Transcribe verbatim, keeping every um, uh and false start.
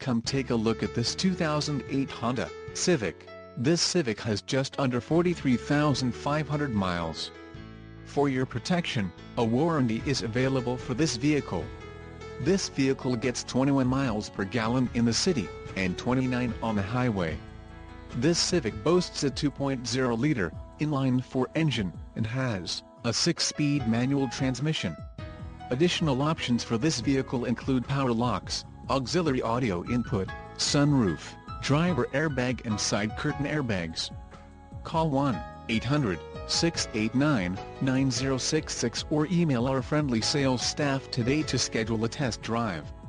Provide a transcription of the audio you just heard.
Come take a look at this two thousand eight Honda Civic. This Civic has just under forty-three thousand five hundred miles. For your protection, a warranty is available for this vehicle. This vehicle gets twenty-one miles per gallon in the city, and twenty-nine on the highway. This Civic boasts a two point oh liter, inline-four engine, and has a six-speed manual transmission. Additional options for this vehicle include power locks, auxiliary audio input, sunroof, driver airbag and side curtain airbags. Call one eight hundred, six eight nine, nine zero six six or email our friendly sales staff today to schedule a test drive.